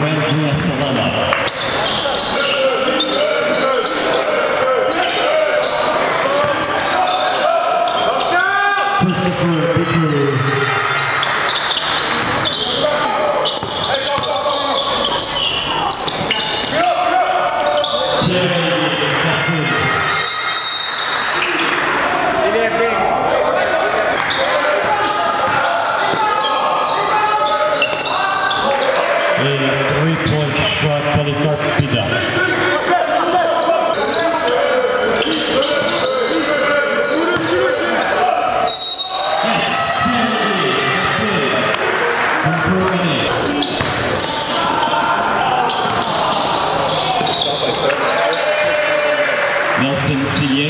Andrea Salama. Christopher Bigger. Three-point shot, Policarp Pida. Nelson Signé.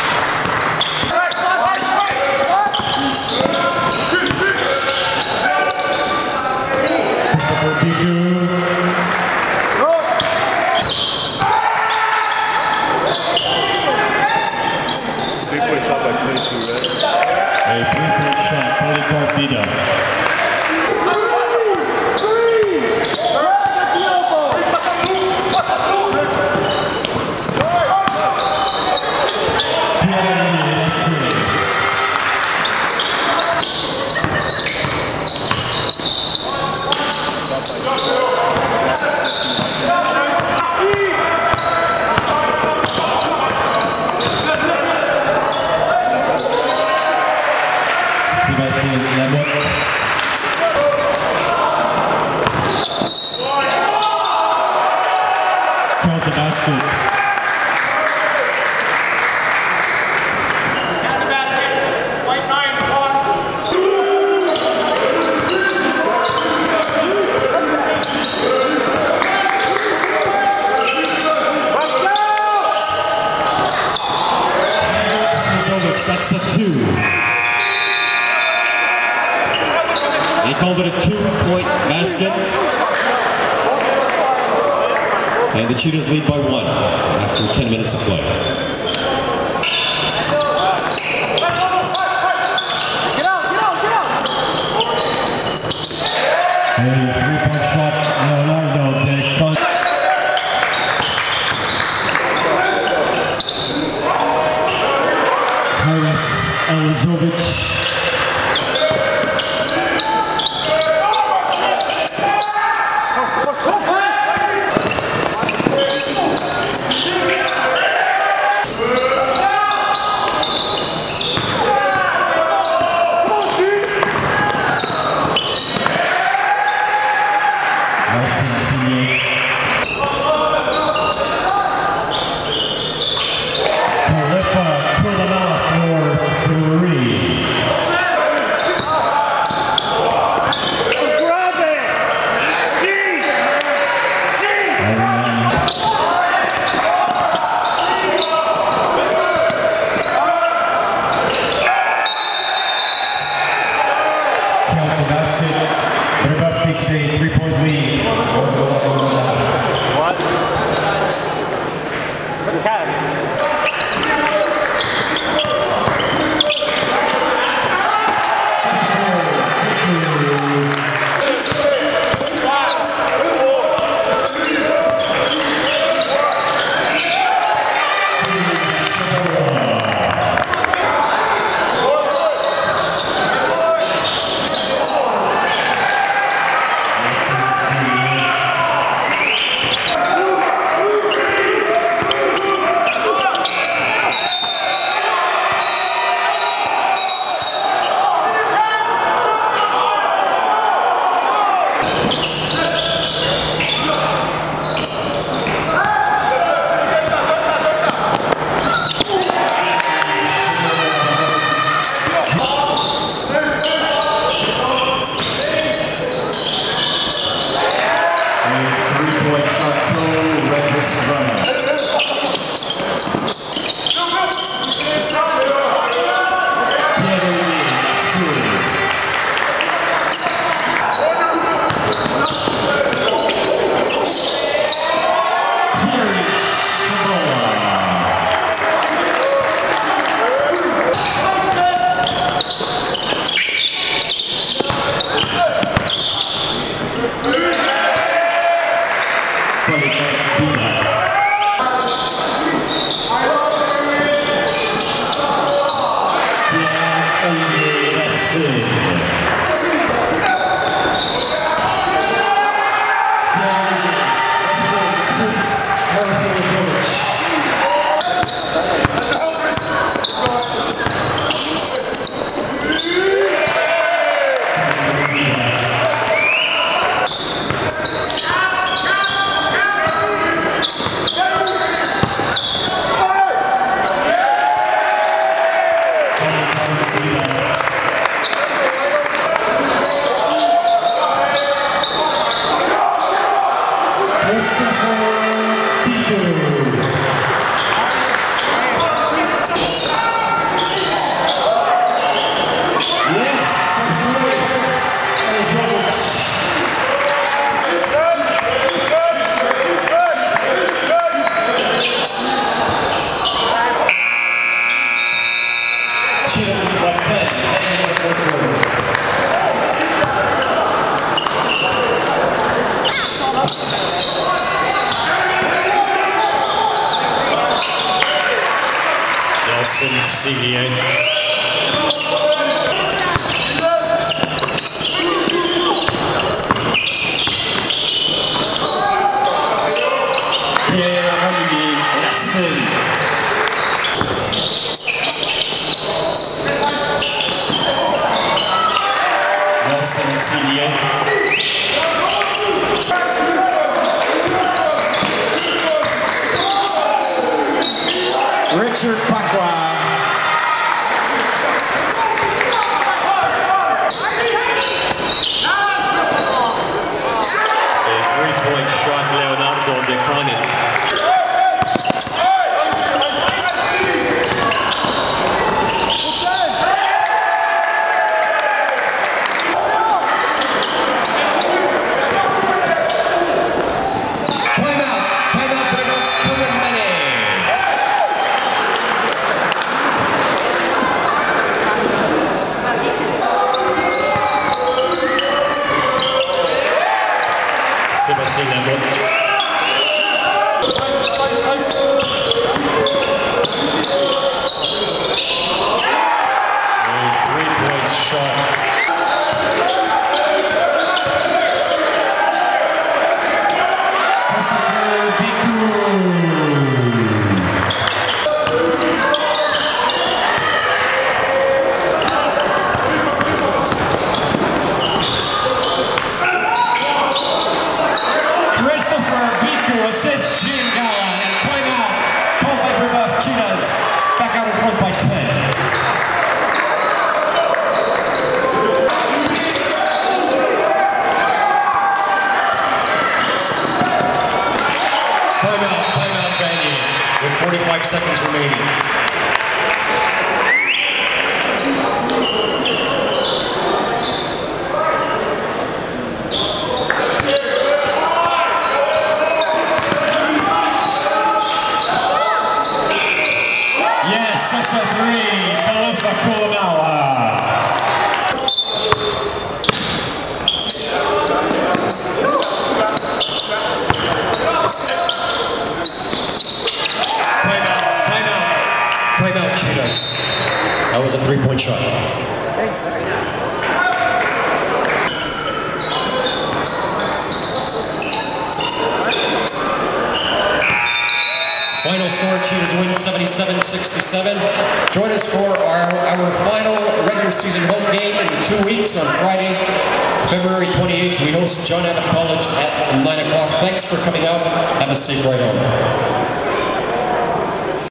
Christopher Bigger. Three-point shot by 22, right? A three-point shot, Policarp Pida. Count the basket. That's a two. They called it a two-point basket. And the Cheetahs lead by one after 10 minutes of play. A three-point shot, Leonardo de Con. Haris Elizovic. Takes a three-point lead. What? The Cavs. Nelson Senior. Nelson Senior. Richard Pakwa. A three-point shot, Leonardo Deconi. Sébastien Lamotte. A three-point shot. Assist Giangallo, and timeout called by Brebeuf Cheetahs. Back out in front by 10. Timeout Vanier with 45 seconds remaining. That's a three, Kalifa Kulamawa. Timeout, Cheetahs. That was a three-point shot. Final score, Cheetahs win 77-67. Join us for our final regular season home game in 2 weeks on Friday, February 28th. We host John Abbott College at 9 o'clock. Thanks for coming out. Have a safe ride home.